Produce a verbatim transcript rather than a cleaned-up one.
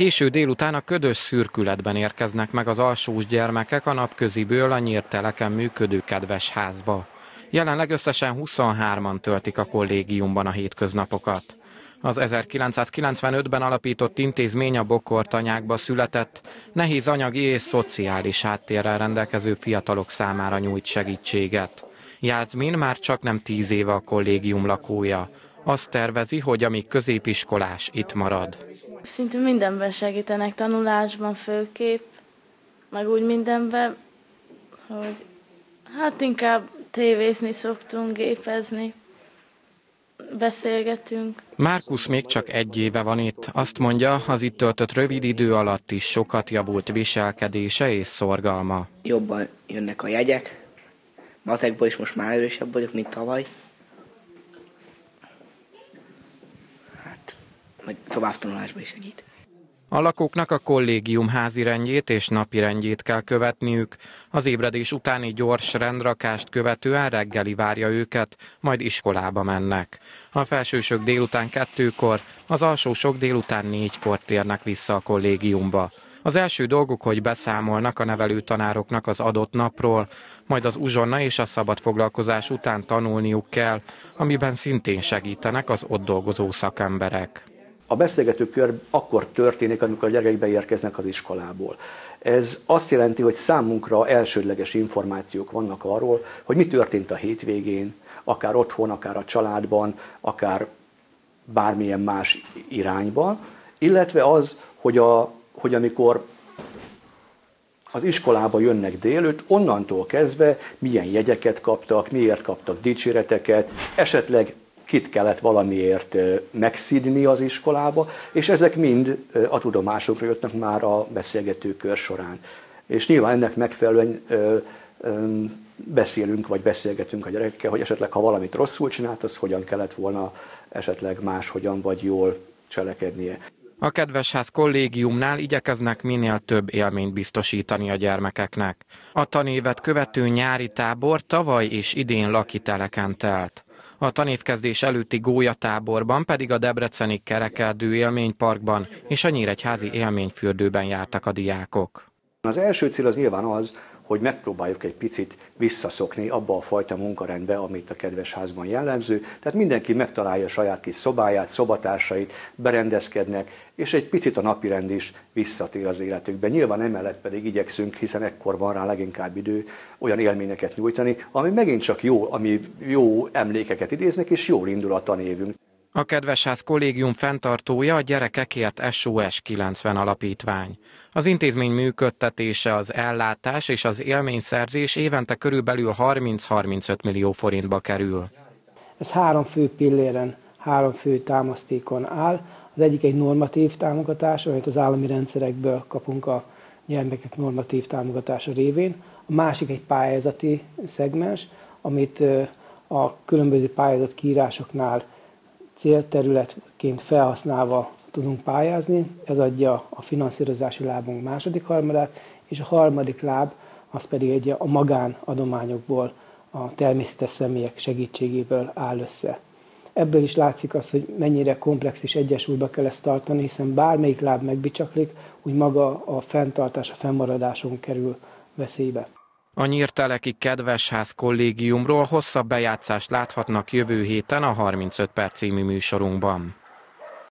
Késő délután a ködös szürkületben érkeznek meg az alsós gyermekek a napköziből a Nyírteleken működő Kedves Házba. Jelenleg összesen huszonhárman töltik a kollégiumban a hétköznapokat. Az ezerkilencszázkilencvenötben alapított intézmény a Bokortanyákba született, nehéz anyagi és szociális háttérrel rendelkező fiatalok számára nyújt segítséget. Jászmin már csak nem tíz éve a kollégium lakója. Azt tervezi, hogy amíg középiskolás, itt marad. Szinte mindenben segítenek, tanulásban főképp, meg úgy mindenben, hogy hát inkább tévézni szoktunk, gépezni, beszélgetünk. Márkusz még csak egy éve van itt. Azt mondja, az itt töltött rövid idő alatt is sokat javult viselkedése és szorgalma. Jobban jönnek a jegyek, matekból is most már erősebb vagyok, mint tavaly. Hát, meg továbbtanulásban is segít. A lakóknak a kollégium házi rendjét és napi rendjét kell követniük. Az ébredés utáni gyors rendrakást követően reggeli várja őket, majd iskolába mennek. A felsősök délután kettőkor, az alsósok délután négykor térnek vissza a kollégiumba. Az első dolguk, hogy beszámolnak a nevelőtanároknak az adott napról, majd az uzsonna és a szabadfoglalkozás után tanulniuk kell, amiben szintén segítenek az ott dolgozó szakemberek. A beszélgetőkör akkor történik, amikor a gyerekek beérkeznek az iskolából. Ez azt jelenti, hogy számunkra elsődleges információk vannak arról, hogy mi történt a hétvégén, akár otthon, akár a családban, akár bármilyen más irányban, illetve az, hogy, a, hogy amikor az iskolába jönnek délőtt, onnantól kezdve milyen jegyeket kaptak, miért kaptak dicséreteket, esetleg kit kellett valamiért megszidni az iskolába, és ezek mind a tudomásukra jöttnek már a beszélgetőkör során. És nyilván ennek megfelelően beszélünk, vagy beszélgetünk a gyerekekkel, hogy esetleg ha valamit rosszul csinált, az hogyan kellett volna esetleg máshogyan vagy jól cselekednie. A Kedves Ház kollégiumnál igyekeznek minél több élményt biztosítani a gyermekeknek. A tanévet követő nyári tábor tavaly és idén lakiteleken telt. A tanévkezdés előtti gólyatáborban pedig a debreceni Kerekerdő élményparkban és a nyíregyházi élményfürdőben jártak a diákok. Az első cél az nyilván az, hogy megpróbáljuk egy picit visszaszokni abba a fajta munkarendbe, amit a Kedves Házban jellemző. Tehát mindenki megtalálja a saját kis szobáját, szobatársait, berendezkednek, és egy picit a napirend is visszatér az életükbe. Nyilván emellett pedig igyekszünk, hiszen ekkor van rá leginkább idő, olyan élményeket nyújtani, ami megint csak jó, ami jó emlékeket idéznek, és jól indul a tanévünk. A Kedves Ház kollégium fenntartója a Gyerekekért es o es kilencven alapítvány. Az intézmény működtetése, az ellátás és az élményszerzés évente körülbelül harminc-harmincöt millió forintba kerül. Ez három fő pilléren, három fő támasztékon áll. Az egyik egy normatív támogatás, amit az állami rendszerekből kapunk a gyermekek normatív támogatása révén. A másik egy pályázati szegmens, amit a különböző pályázat kiírásoknál célterületként felhasználva tudunk pályázni, ez adja a finanszírozási lábunk második harmadát, és a harmadik láb az pedig egy a magánadományokból, a természetes személyek segítségéből áll össze. Ebből is látszik az, hogy mennyire komplex és egyensúlyba kell ezt tartani, hiszen bármelyik láb megbicsaklik, úgy maga a fenntartás, a fennmaradáson kerül veszélybe. A nyírteleki Kedves Ház kollégiumról hosszabb bejátszást láthatnak jövő héten a harmincöt perc című műsorunkban.